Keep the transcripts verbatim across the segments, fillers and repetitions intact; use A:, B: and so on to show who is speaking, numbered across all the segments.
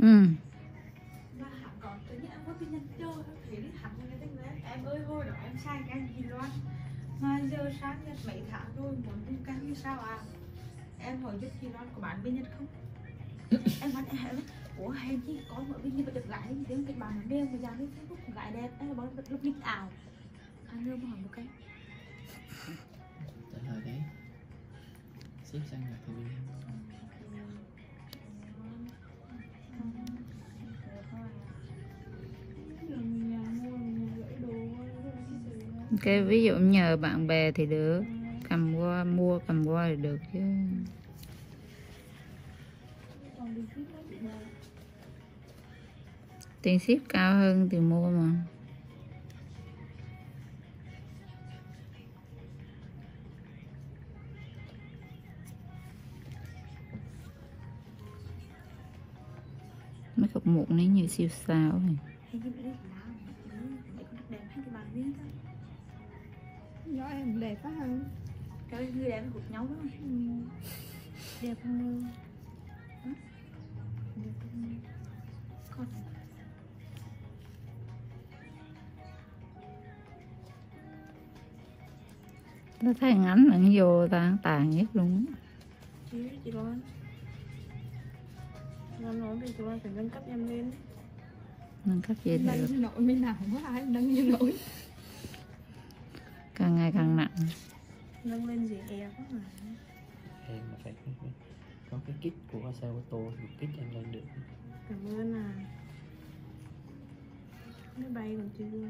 A: Ừ.
B: Mà hắn có tự nhiên em có tin nhắn chơi thế đi hắn nghe tin đấy em ơi thôi đó em sai cái gì loan mà giờ sáng nhật mấy tháng rồi muốn đi canh như sao à em hỏi giúp chị loan có bán bên nhật không em bán em ủa hay chi có mở bên như vậy được gái tiếng cái bàn đeo mà dán lên Facebook gái đẹp em bảo lúc lúc lịch ảo anh đưa mà hỏi một cái
C: trả lời đấy ship sang Nhật thì đi
A: Cái ví dụ nhờ bạn bè thì được, cầm qua mua cầm qua thì được chứ. Tiền ship cao hơn tiền mua mà. Mấy cục mụn này như siêu sao này.
B: Nhỏ em đẹp quá hả? Cái người đẹp hụt nhau đó. Ừ. Đẹp hơn. Hả? Đẹp hơn. Con.
A: Nó thấy ngắn lẫn vô ta tàn nhất luôn á.
B: Chị chị Loan. Loan nói thì chị Loan phải nâng cấp em lên.
A: Nâng cấp gì được.
B: Nâng nổi mới nào quá ai nâng như nổi.
A: Càng ngày càng nặng.
B: Nâng lên gì e quá mà.
C: em mà phải có cái kit của xe ô tô thì kit em lên được.
B: Cảm ơn à. Máy bay còn chưa.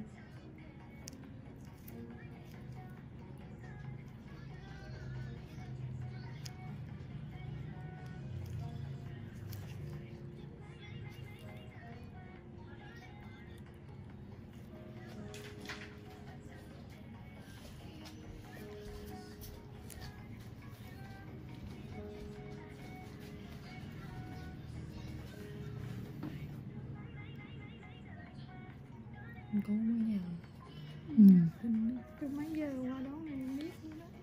C: Có mấy giờ
A: Ừ.
B: Từ mấy giờ qua đó mình biết nữa đó.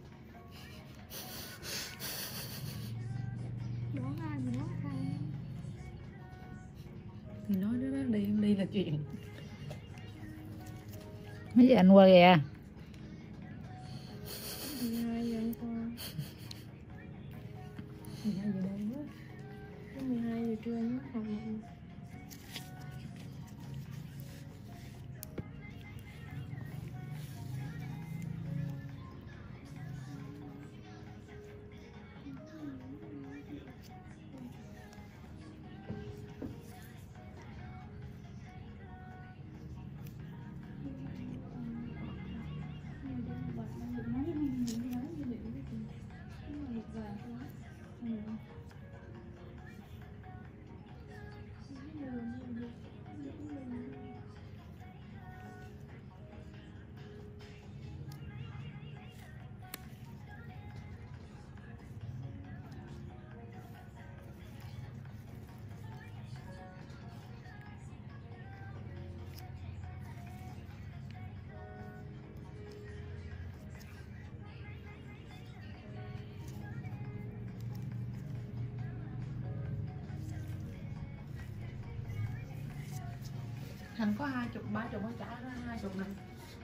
B: Đón ai mà đón ai.
C: thì nói đó, đó đi đi là chuyện.
A: Mấy giờ anh qua kìa?
B: mười hai giờ qua.
C: mười hai giờ đâu quá.
B: mười hai giờ trưa nó học một.
C: Thành có hai chục ba chục nó trả ra hai chục này.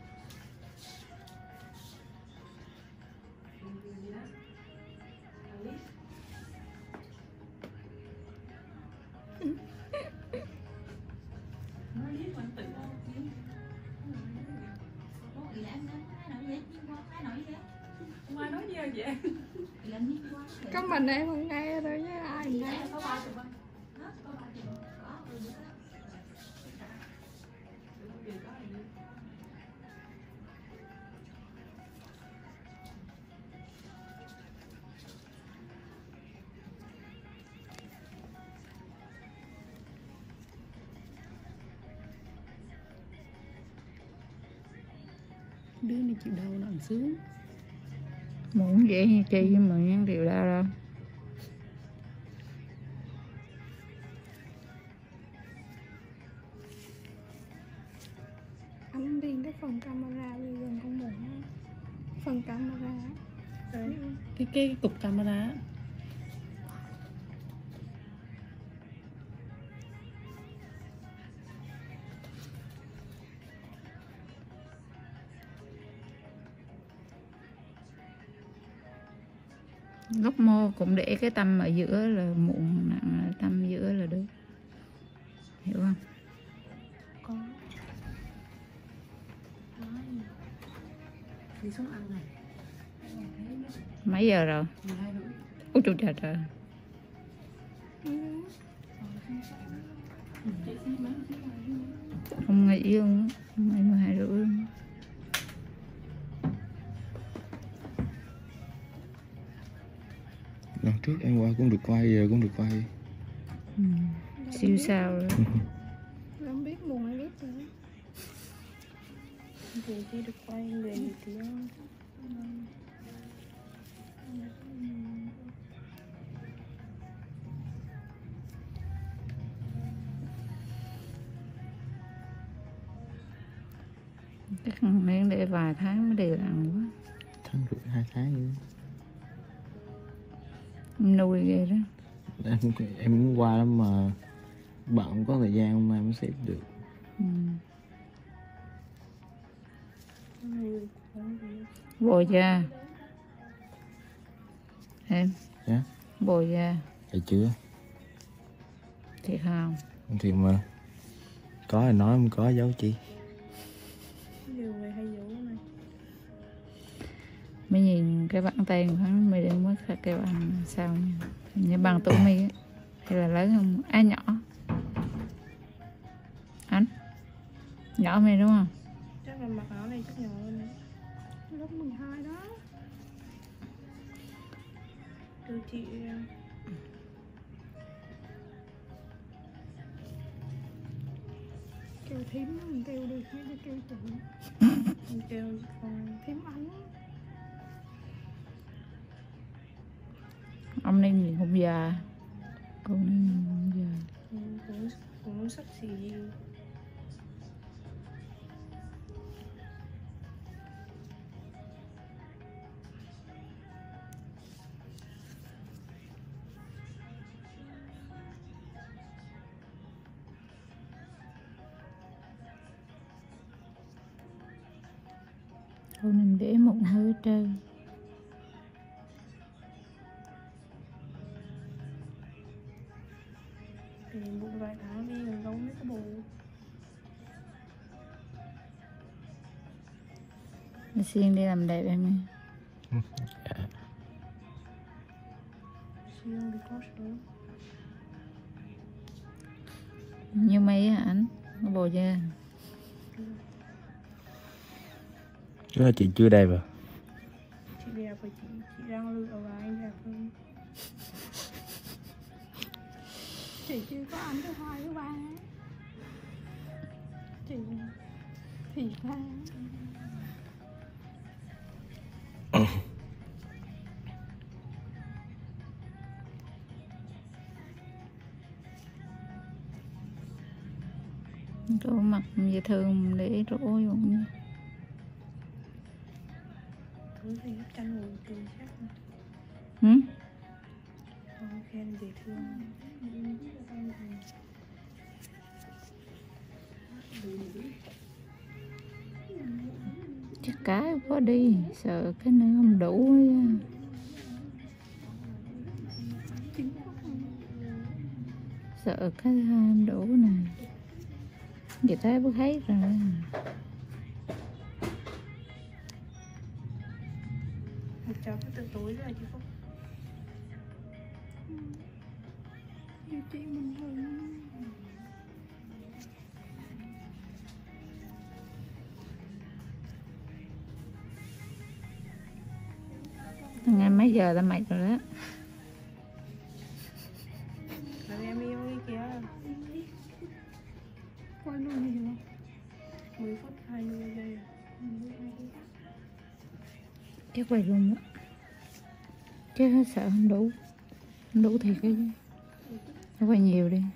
B: Mai nói gì vậy?
D: Có mình em không nghe thôi chứ ai nghe.
C: Đứa này chịu đau nó ăn sướng.
A: Muốn vậy như chi mà những điều đau đâu.
D: Anh đi cái phần camera bây giờ con muốn phần camera
C: Đấy. Cái cái cục camera
A: Lúc mô cũng để cái tâm ở giữa là mụn nặng, tâm giữa là được, hiểu không?
B: Có. Đi xuống ăn này.
A: Mấy giờ rồi?
B: mười hai rưỡi.
A: Ôi trời trời trời. Không nghỉ luôn á, không nghỉ mười hai rưỡi luôn.
E: Lần trước em qua cũng được quay, giờ cũng được quay.
A: Ừ. Siêu sao rồi.
D: Không biết mua máy biết rồi.
B: Về đi được quay về nhiều tiếng.
A: Chắc nên để vài tháng mới đều ăn quá.
E: Tháng rưỡi hai tháng nữa.
A: Nuôi ghê đó.
E: Em, em muốn qua lắm mà bạn không có thời gian, hôm nay mới xếp được.
A: Ừ. Bồi da. Em.
E: Dạ.
A: Bồi da.
E: Phải chưa?
A: Thiệt không?
E: Thì mà có thì nói, không có giấu chi.
B: Nhiều người hay giấu này.
A: Mới nhìn cái bàn tay của hắn mới đến mới kêu ăn sao nha. Như bằng tuổi mi á. Hay là lớn không? À nhỏ. Anh? Nhỏ mi đúng không?
B: Chắc là mặc áo này chắc nhỏ hơn đấy.
D: Lớp mười hai đó.
B: Từ chị
D: Kêu thím nó mình kêu đi, mấy đứa kêu chị.
B: mình kêu con
D: Thím ánh.
A: Ông nên nhìn không già. Con nên nhìn không già.
B: cũng cũng sắp xỉ.
A: Thôi nên để một hơi trơn.
B: Thì bụng vài tháng đi còn giống mấy cái bộ.
A: Nó xiên đi làm đẹp em ơi.
E: Dạ.
B: Siêu đi có sớm.
A: Như mấy hả anh? Nó bồi da.
E: Chứ là chị chưa đẹp à?
B: Chị đẹp rồi, chị chị đang lựa và anh đẹp hơn.
D: Chị chưa có anh thứ hai thứ ba. Chị thì ra.
A: Chỗ mặt dễ thương để rỗ vô.
B: Thứ gì hấp chăn ngủ từ chắc.
A: Hử?
B: Không khen dễ thương.
A: Chắc cái có đi, sợ cái này không đủ ấy. Sợ cái hai không đủ này. Vậy ta bớt thấy rồi.
B: Một cháu cứ từ tối rồi chứ không.
D: Như chị mình thôi.
A: Ngày mấy giờ ta mệt rồi đó.
B: Là em yêu cái kìa.
D: Quay luôn nhiều.
B: mười phút hai mươi giây.
A: Chắc quay luôn đó. Chứ sợ không đủ. Không đủ thiệt cái chứ. Nó quay nhiều đi.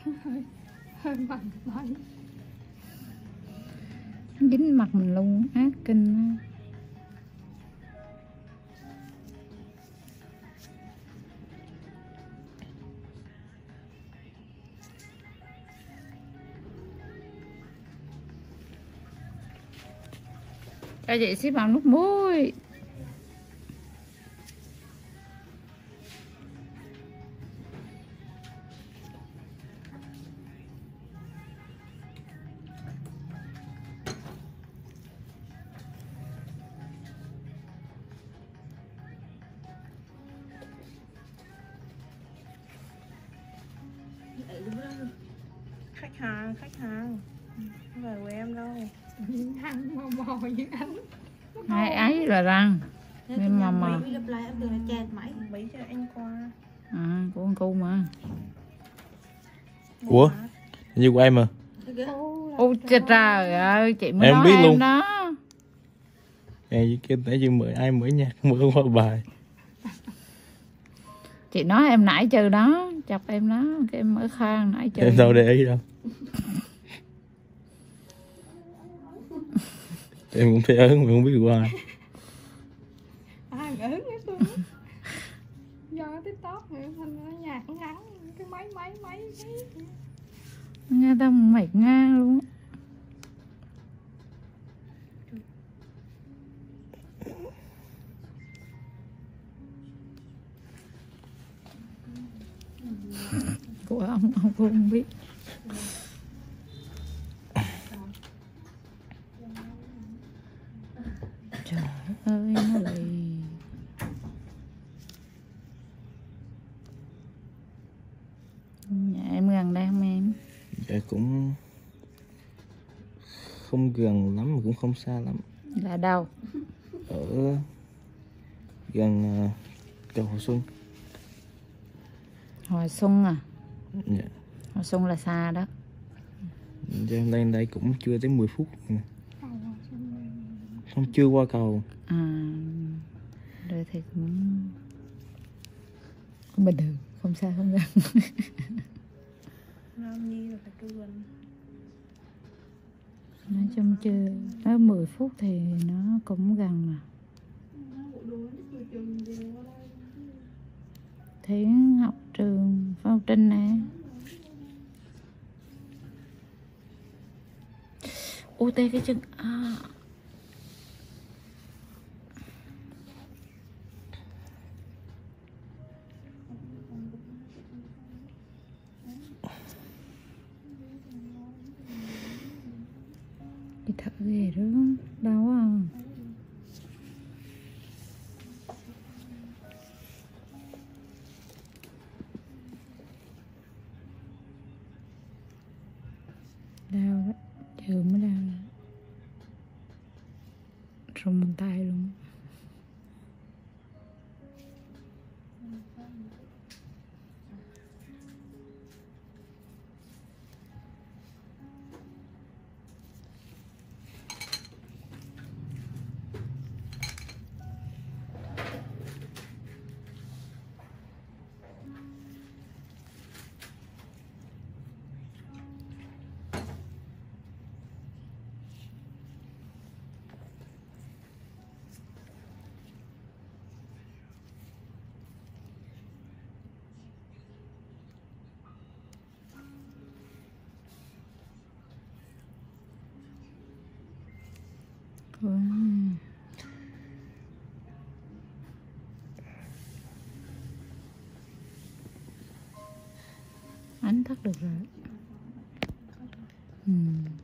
D: hơi mặn mặn.
A: Dính mặt mình luôn, ác kinh á. Cho chị xếp vào nước muối.
D: Khách hàng, khách hàng. Không phải của em đâu. Ăn mò mò như anh.
A: Ai ấy là răng. Nhưng mà mà
B: Mấy gặp lại em đừng là chẹt mãi.
D: Mấy cho anh qua.
A: à, của con cu mà.
E: Ủa như của em mà.
A: Ôi trời ơi, chị mới
E: Em
A: nói
E: biết
A: em
E: luôn.
A: đó.
E: Em kêu nãy chị mời ai mở nhạc mở qua bài.
A: Chị nói em nãy trừ đó, chọc em đó, cái em mở khoan nãy trừ.
E: Em đâu để ý đâu. Em cũng thấy ớn mà không biết của ai.
D: À ớn hết luôn. Do TikTok thì thành nó nhạc ngắn cái máy máy máy máy.
A: Nghe tao mệt ngang luôn. Của ông ông cũng không biết. Trời ơi nó lì. Nhà em gần đây không em?
E: Dạ cũng không gần lắm mà cũng không xa lắm.
A: Là đâu?
E: Ở gần uh, cầu Hòa Xuân.
A: Hòa Xuân à?
E: Dạ.
A: Hòa Xuân là xa đó.
E: Dạ, em lên đây cũng chưa tới mười phút. Không chưa qua cầu.
A: À, rồi thì cũng, cũng bình thường, không xa không gần.
D: Nam Nhi là phải cứ gần.
A: Nói chung chưa, nói mười phút thì nó cũng gần mà. Thiến học trường Phao Trinh nè. Ôi tê cái chân à. Cái thở ghê đó, đau à. Đau đó, chờ mới đau đó. Rung tay luôn. Wow. Anh thắt được rồi. Ừ.